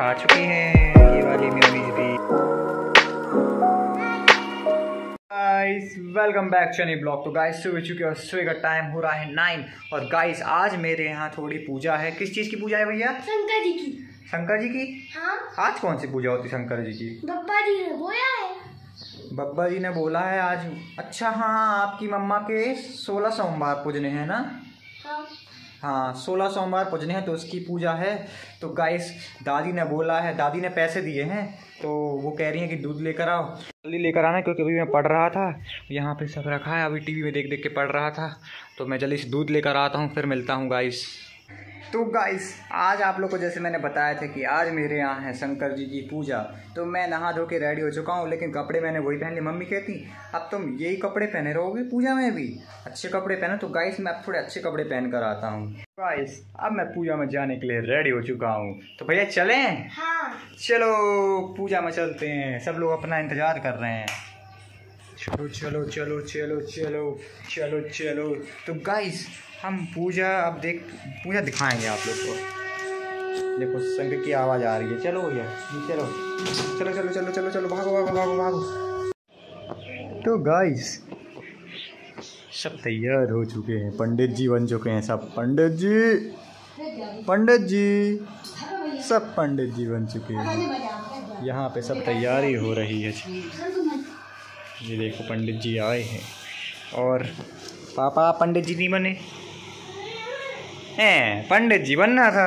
खा चुकी हैं ये वाली म्यूनीस भी। गाइस वेलकम बैक चनी ब्लॉग। तो गाइस सुबह चुके और सुबह का टाइम हो रहा है 9 और गाइस आज मेरे यहाँ थोड़ी पूजा है। किस चीज़ की पूजा है भैया? शंकर जी की। शंकर जी की? हाँ। आज कौन सी पूजा होती है शंकर जी की? बब्बा जी ने बोला है। बब्बा जी ने बोला है आज। अच्छा हाँ, आपकी मम्मा के 16 सोमवार पूजने हैं ना? हाँ 16 सोमवार पूजने हैं तो उसकी पूजा है। तो गाइस दादी ने बोला है, दादी ने पैसे दिए हैं तो वो कह रही हैं कि दूध लेकर आओ, जल्दी लेकर आना क्योंकि अभी मैं पढ़ रहा था। यहाँ पे सब रखा है, अभी टीवी में देख देख के पढ़ रहा था तो मैं जल्दी से दूध लेकर आता हूँ, फिर मिलता हूँ गाइस। तो गाइस आज आप लोग को जैसे मैंने बताया था कि आज मेरे यहाँ है शंकर जी की पूजा। तो मैं नहा धो के रेडी हो चुका हूँ, लेकिन कपड़े मैंने वही पहन लिए। मम्मी कहती अब तुम यही कपड़े पहने रहोगे पूजा में भी, अच्छे कपड़े पहनो। तो गाइस मैं अब थोड़े अच्छे कपड़े पहन कर आता हूँ। गाइस अब मैं पूजा में जाने के लिए रेडी हो चुका हूँ, तो भैया चलें? हाँ। चलो पूजा में चलते हैं, सब लोग अपना इंतजार कर रहे हैं। चलो चलो चलो चलो चलो चलो चलो। तो गाइस हम पूजा अब पूजा दिखाएंगे आप लोग को। देखो शंख की आवाज़ आ रही है। चलो भैया चलो चलो चलो चलो चलो चलो भागो भागो भागो भागो। तो गाइस सब तैयार हो चुके हैं, पंडित जी बन चुके हैं सब। पंडित जी सब पंडित जी बन चुके हैं। यहाँ पे सब तैयारी हो रही है। ये देखो पंडित जी आए हैं। और पापा पंडित जी नहीं बने हैं? पंडित जी बनना था।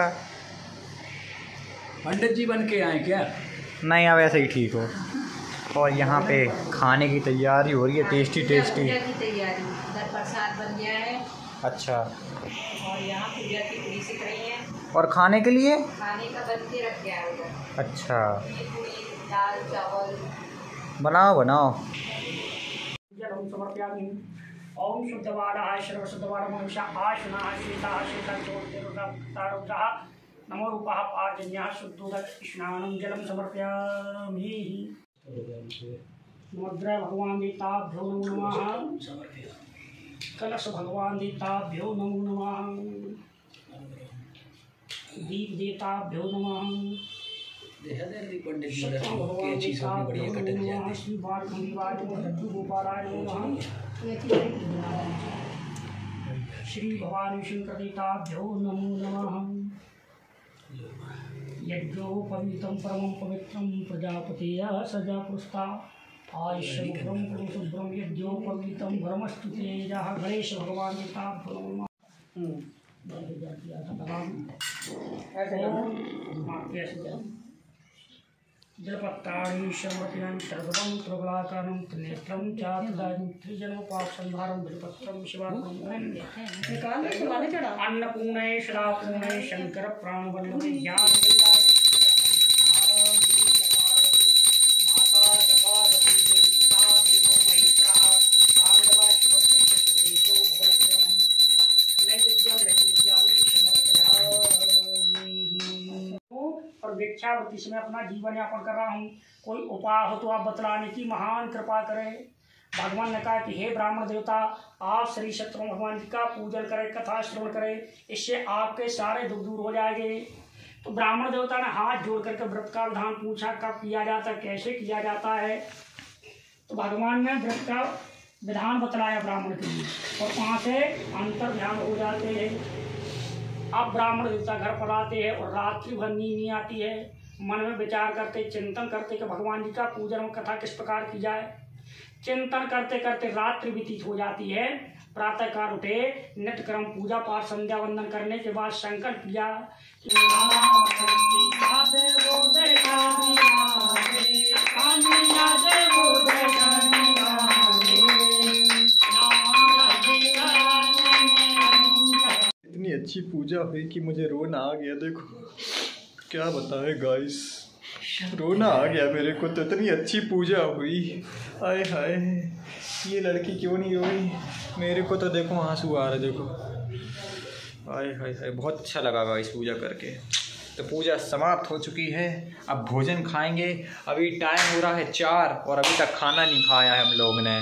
पंडित जी बन के आए क्या? नहीं अब ऐसे ही ठीक हो। और यहाँ पे खाने की तैयारी हो रही है, टेस्टी टेस्टी तैयारी। उधर प्रसाद बन गया है। अच्छा। और यहाँ पूजा की पूरी सीख रही है। और खाने के लिए खाने का बन के रख गया है उधर। अच्छा दाल चावल बनाओ बनाओ। ओम शुद्धवादाय सर्वशुद्धवादमनुष्य आशनाय श्वेताः श्वेतचोतिरुदारुद्रः नमो रूपः पार्जन्यः शुद्धोदक स्नानं जलं समर्पयामि। मुद्रा भगवान देवताभ्यो नमो नमः। कलश भगवान देवताभ्यो नमो नमः। दीप देवताभ्यो नमः। श्री श्री भवानी शंकर देवताभ्यो नमो नमः। यज्ञो पवित्रं परमं पवित्रं प्रजापतेः सजा पुरस्ता आयुष्यं पुरुषुभ्रं यज्ञो पवित्रं भरमस्तु तेजः। गणेश भगवान देवताभ्यो नमः। जलपत्राणि शमृतिनं सर्वं त्रिगुणाकारं त्रिनेत्रं चातुर्दायं त्रिजनोपासंहारं बिल्वपत्रं शिवार्पणं अन्नपूर्णे सदापूर्णे शंकर प्राणवल्लभे ज्ञान भिक्षावृत्ति में अपना जीवन यापन कर रहा हूँ। कोई उपाय हो तो आप बतलाने की महान कृपा करें। भगवान ने कहा कि हे ब्राह्मण देवता आप श्री शत्रुघ्न भगवान जी का पूजन करें, कथा श्रवण करें, इससे आपके सारे दुख दूर हो जाएंगे। तो ब्राह्मण देवता ने हाथ जोड़ करके व्रत का विधान पूछा, कब किया जाता है, कैसे किया जाता है। तो भगवान ने व्रत का विधान बतलाया ब्राह्मण के लिए और वहाँ से अंतर ध्यान हो जाते हैं। अब ब्राह्मण देवता घर पर आते हैं और रात्रि भर नींद नहीं आती है। मन में विचार करते चिंतन करते कि भगवान जी का पूजन और कथा किस प्रकार की जाए। चिंतन करते करते रात्रि व्यतीत हो जाती है। प्रातः काल उठे, नित्य क्रम पूजा पाठ संध्या वंदन करने के बाद संकल्प किया इतनी अच्छी पूजा हुई कि मुझे रोना आ गया। देखो क्या बताए गाइस, रोना आ गया मेरे को। तो इतनी अच्छी पूजा हुई, आए हाय ये लड़की क्यों नहीं रोई। मेरे को तो देखो आंसू आ रहे। देखो आए हाय हाय बहुत अच्छा लगा गाइस पूजा करके। तो पूजा समाप्त हो चुकी है, अब भोजन खाएंगे। अभी टाइम हो रहा है 4 और अभी तक खाना नहीं खाया है हम लोग ने।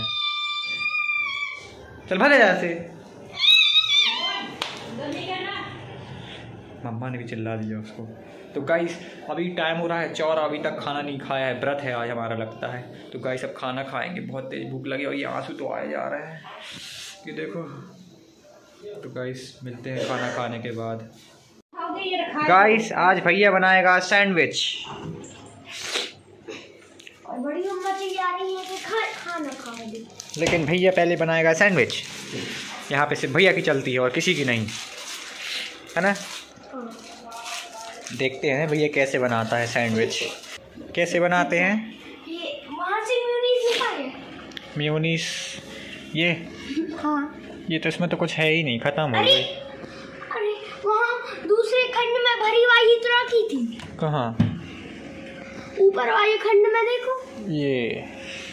चल भले जैसे मम्मा ने भी चिल्ला दिया उसको। तो गाइस अभी टाइम हो रहा है 4, अभी तक खाना नहीं खाया है, व्रत है आज हमारा लगता है। तो गाइस अब खाना खाएंगे, बहुत तेज भूख लगी और ये आंसू तो आए जा रहे हैं, ये देखो। तो गाइस मिलते हैं खाना खाने के बाद। गाइस आज भैया बनाएगा सैंडविच। और बड़ी मम्मा जी आ रही है कि खाना खाओ। लेकिन भैया पहले बनाएगा सैंडविच। यहाँ पे सिर्फ भैया की चलती है और किसी की नहीं, है ना। देखते हैं भैया कैसे बनाता है सैंडविच। कैसे बनाते हैं? ये वहाँ से म्यूनीस निकाले। म्यूनीस ये? हाँ। ये तो इसमें तो कुछ है ही नहीं, खत्म हो गई। अरे वहाँ दूसरे खंड में भरी वाली तो रखी थी। कहाँ? ऊपर वाले खंड में देखो। ये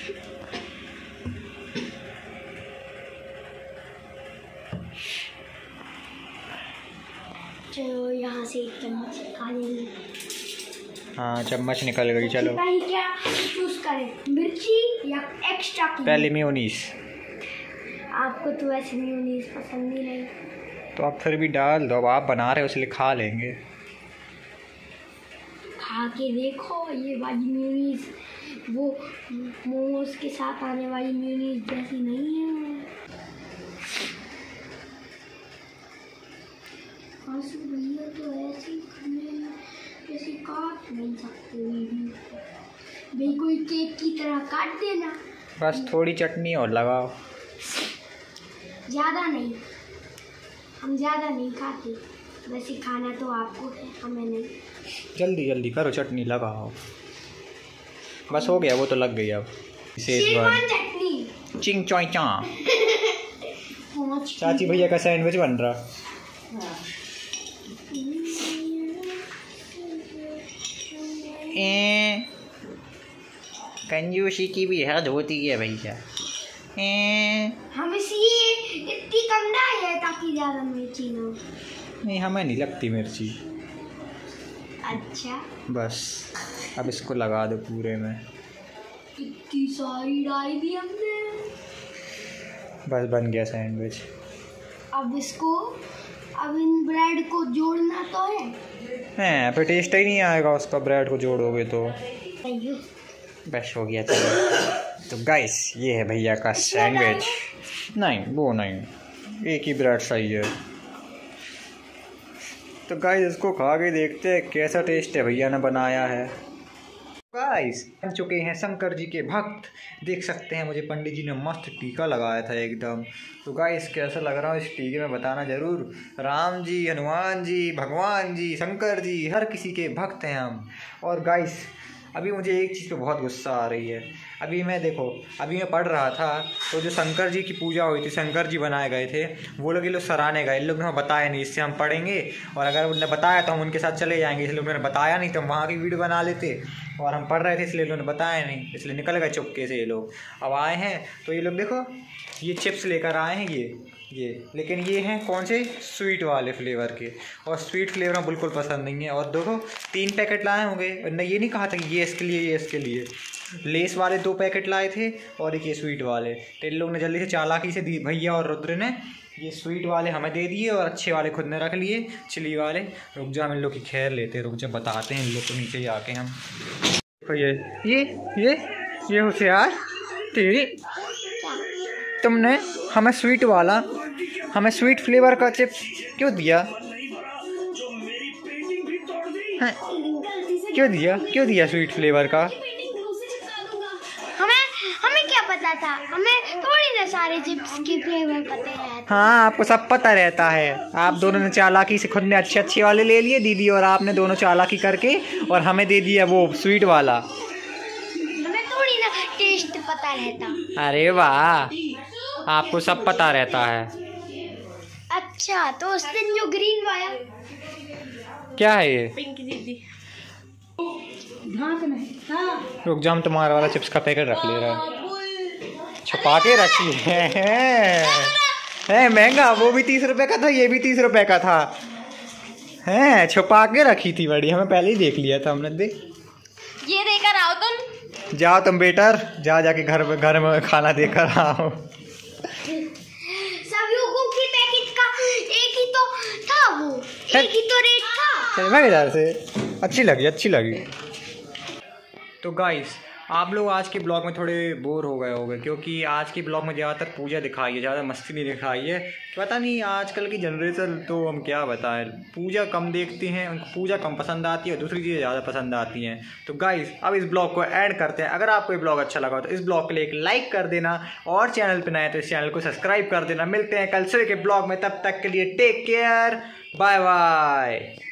चलो यहाँ से एक चम्मच खा लेंगे। हाँ चम्मच निकल गई। चलो भाई क्या चूज करें, मिर्ची या एक्स्ट्रा की? पहले मेयोनीज। आपको तो वैसे मेयोनीज पसंद ही नहीं। तो आप फिर भी डाल दो, अब आप बना रहे हो इसलिए खा लेंगे। खा के देखो, ये वाली मेयोनीज वो मोमोज के साथ आने वाली मेयोनीज जैसी नहीं है। आंसू भैया तो ऐसी जैसे काट नहीं सकते भाई, कोई केक की तरह काट देना। बस थोड़ी चटनी और लगाओ। ज़्यादा नहीं, हम ज़्यादा नहीं खाते, वैसे खाना तो आपको है, हमें नहीं। जल्दी जल्दी करो, चटनी लगाओ। बस हो गया, वो तो लग गई। अब शेजवान चटनी चिंग चॉय चा। चाची भैया का सैंडविच बन रहा। कंजूसी की भी हद होती है भैया। हम इसलिए इतनी कम डाल है ताकि ज़्यादा मिर्ची ना हो। नहीं हमें नहीं लगती मिर्ची। अच्छा बस अब इसको लगा दो पूरे में। इतनी सारी डाल दी हमने। बस बन गया सैंडविच। अब इसको, अब इन ब्रेड को जोड़ना तो है। फिर टेस्ट ही नहीं आएगा उसका, ब्रेड को जोड़ोगे तो। नहीं। बस हो गया। चलो तो गाइस ये है भैया का सैंडविच। नहीं वो नहीं, एक ही ब्रेड सही है। तो गाइस इसको खा के देखते हैं कैसा टेस्ट है भैया ने बनाया है। गाइस बन चुके हैं शंकर जी के भक्त, देख सकते हैं मुझे पंडित जी ने मस्त टीका लगाया था एकदम। तो गाइस कैसा लग रहा है इस टीके में बताना ज़रूर। राम जी, हनुमान जी, भगवान जी, शंकर जी, हर किसी के भक्त हैं हम। और गाइस अभी मुझे एक चीज़ पे बहुत गुस्सा आ रही है। अभी मैं पढ़ रहा था, तो जो शंकर जी की पूजा हुई थी, शंकर जी बनाए गए थे, वो लोग ये लोग सराहने गए। इन लोग ने हमें बताया नहीं, इससे हम पढ़ेंगे और अगर उन्होंने बताया तो हम उनके साथ चले जाएंगे। इसलिए उन्होंने बताया नहीं तो हम वहाँ की वीडियो बना लेते, और हम पढ़ रहे थे इसलिए उन्होंने बताया नहीं, इसलिए निकल गए चुपके से ये लोग। अब आए हैं तो ये लोग देखो ये चिप्स लेकर आए हैं ये, लेकिन ये हैं कौन से, स्वीट वाले फ्लेवर के, और स्वीट फ्लेवर में बिल्कुल पसंद नहीं है। और देखो 3 पैकेट लाए होंगे, ने ये नहीं कहा था कि ये इसके लिए, ये इसके लिए। लेस वाले 2 पैकेट लाए थे और एक ये स्वीट वाले। तो इन लोग ने जल्दी से चालाकी से दी, भैया और रुद्र ने ये स्वीट वाले हमें दे दिए और अच्छे वाले खुद ने रख लिए, चिली वाले। रुक जा हम इन लोग की खैर लेते हैं, रुक जा बताते हैं इन लोग को नीचे ही आके हम। देखो ये होशियार तेरी, तुमने हमें स्वीट फ्लेवर का चिप्स क्यों दिया? हाँ, क्यों दिया स्वीट फ्लेवर का? हमें क्या पता था, हमें थोड़ी ना सारे चिप्स के फ्लेवर पता है। हाँ आपको सब पता रहता है। आप दोनों ने चालाकी से खुद ने अच्छे वाले ले लिए, दीदी और आपने दोनों चालाकी करके, और हमें दे दिया वो स्वीट वाला। हमें थोड़ी ना टेस्ट पता रहता। अरे वाह, आपको सब पता रहता है। अच्छा तो उस दिन जो ग्रीन वाला क्या है ये? पिंकी दीदी। रुक जा, हम तुम्हारा वाला चिप्स का पैकेट रख ले रहा है, छुपा के रखी है महंगा, वो भी 30 रुपए का था, ये भी 30 रुपए का था, है छुपा के रखी थी बड़ी, हमें पहले ही देख लिया था हमने। देख ये देकर आओ तुम, जाओ तुम बेटर, जाके घर में खाना देकर आओ। सब लोगों की पैकेट का एक ही तो था, वो एक ही तो रेट था। चल भाग इधर से। अच्छी लगी। तो गाइस आप लोग आज के ब्लॉग में थोड़े बोर हो गए होंगे, क्योंकि आज के ब्लॉग में ज़्यादातर पूजा दिखाई है, ज़्यादा मस्ती नहीं दिखाई है। पता नहीं आजकल की जनरेशन तो हम क्या बताएं, पूजा कम देखते हैं, उनको पूजा कम पसंद आती है और दूसरी चीज़ें ज़्यादा पसंद आती हैं। तो गाइस अब इस ब्लॉग को ऐड करते हैं। अगर आपको ये ब्लॉग अच्छा लगा तो इस ब्लॉग के लिए एक लाइक कर देना, और चैनल पर नए तो इस चैनल को सब्सक्राइब कर देना। मिलते हैं कल सुबह के ब्लॉग में, तब तक के लिए टेक केयर, बाय बाय।